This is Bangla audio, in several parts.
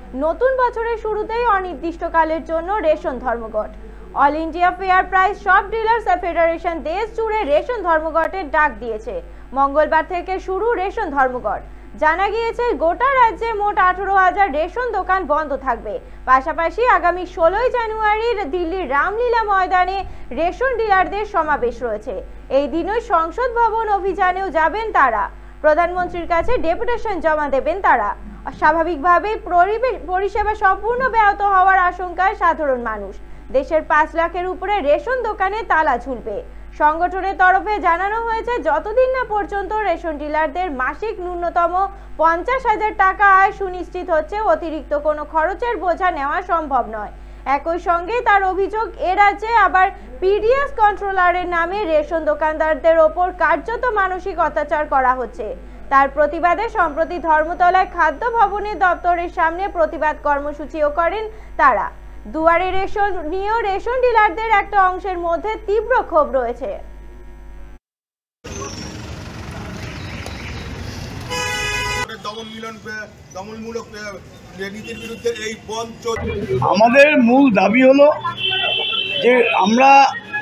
নতুন বছরের শুরুতেই অনির্দিষ্টকালের জন্য রেশন ধর্মঘট। All India fair price shop dealers federation দেশ জুড়ে রেশন ধর্মঘটের ডাক দিয়েছে। মঙ্গলবার থেকে শুরু রেশন ধর্মঘট। জানা গিয়েছে গোটা রাজ্যে মোট 18,000 রেশন দোকান বন্ধ থাকবে। পাশাপাশি আগামী 16 জানুয়ারি দিল্লির রামলীলা ময়দানে রেশন ডিলারদের সমাবেশ রয়েছে। এই দিনই সংসদ ভবন অভিযানেও যাবেন তারা। প্রধানমন্ত্রীর কাছে ডেপুটেশন জমা দেবেন তারা। স্বাভাবিকভাবেই পরিষেবা সম্পূর্ণ ব্যাহত হওয়ার আশঙ্কায় সাধারণ মানুষ। দেশের 5 লাখের উপরে রেশন দোকানে তালা ঝুলবে। সংগঠনের তরফে জানানো হয়েছে, যতদিন না পর্যন্ত রেশন ডিলারদের মাসিক ন্যূনতম 50,000 টাকা আয় সুনিশ্চিত হচ্ছে, অতিরিক্ত কোনো খরচের বোঝা নেওয়া সম্ভব নয়। একই সঙ্গে তার অভিযোগ, এ রাজ্যে আবার পিডিএস কন্ট্রোলারের নামে রেশন দোকানদারদের ওপর কার্যত মানসিক অত্যাচার করা হচ্ছে। তার প্রতিবাদে সম্প্রতি ধর্মতলায় খাদ্য ভবনের দপ্তরের সামনে প্রতিবাদ কর্মসূচিও করেন তারা। দুয়ারে রেশন নিয়েও রেশন ডিলারদের একটা অংশের মধ্যে তীব্র ক্ষোভ রয়েছে। আমাদের মূল দাবি হলো যে আমরা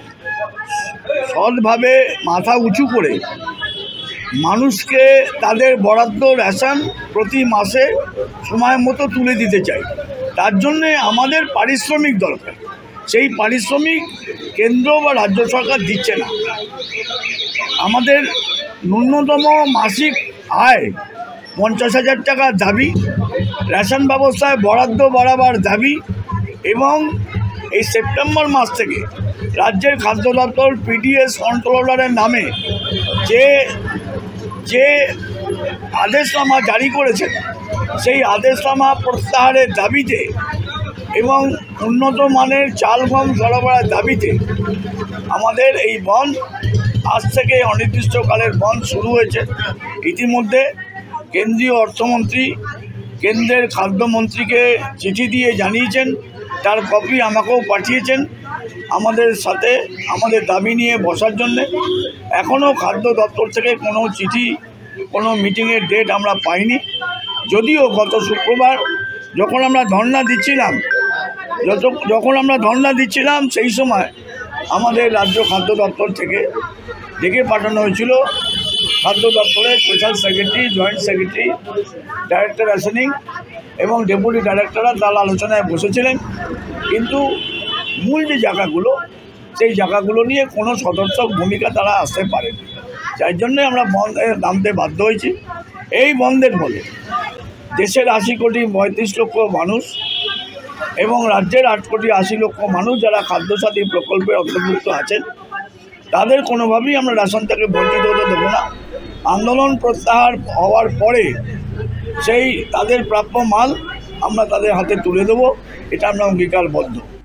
সৎভাবে মাথা উঁচু করে মানুষকে তাদের বরাদ্দ রেশন প্রতি মাসে সময় মতো তুলে দিতে চাই। তার জন্যে আমাদের পারিশ্রমিক দরকার। সেই পারিশ্রমিক কেন্দ্র বা রাজ্য সরকার দিচ্ছে না। আমাদের ন্যূনতম মাসিক আয় 50,000 টাকার দাবি, রেশন ব্যবস্থায় বরাদ্দ বাড়াবার দাবি এবং এই সেপ্টেম্বর মাস থেকে রাজ্যের খাদ্য দপ্তর পিডিএস কন্ট্রোলারের নামে যে আদেশনামা জারি করেছেন, সেই আদেশনামা প্রত্যাহারের দাবিতে এবং উন্নত মানের চাল গম সরবরাহের দাবিতে আমাদের এই বন্ধ আজ থেকে অনির্দিষ্টকালের বন্ধ শুরু হয়েছে। ইতিমধ্যে কেন্দ্রীয় অর্থমন্ত্রী কেন্দ্রের খাদ্যমন্ত্রীকে চিঠি দিয়ে জানিয়েছেন, তার কপি আমাকেও পাঠিয়েছেন আমাদের সাথে আমাদের দাবি নিয়ে বসার জন্যে। এখনও খাদ্য দপ্তর থেকে কোনো চিঠি, কোনো মিটিংয়ের ডেট আমরা পাইনি। যদিও গত শুক্রবার যখন আমরা ধর্ণা দিচ্ছিলাম সেই সময় আমাদের রাজ্য খাদ্য দপ্তর থেকে ডেকে পাঠানো হয়েছিল। খাদ্য দপ্তরের special secretary, joint secretary, director rationing এবং ডেপুটি ডাইরেক্টররা তার আলোচনায় বসেছিলেন, কিন্তু মূল যে জায়গাগুলো সেই জায়গাগুলো নিয়ে কোনো সদর্থক ভূমিকা তারা আসতে পারেনি। যার জন্যে আমরা বন্ধে নামতে বাধ্য হয়েছি। এই বন্ধের ফলে দেশের 80 কোটি 35 লক্ষ মানুষ এবং রাজ্যের 8 কোটি 80 লক্ষ মানুষ যারা খাদ্যসাথী প্রকল্পে অন্তর্ভুক্ত আছেন, তাদের কোনোভাবেই আমরা রেশন থেকে বঞ্চিত হতে দেবো না। আন্দোলন প্রত্যাহার হওয়ার পরে সেই তাদের প্রাপ্য মাল আমরা তাদের হাতে তুলে দেবো, এটা আমরা অঙ্গীকারবদ্ধ।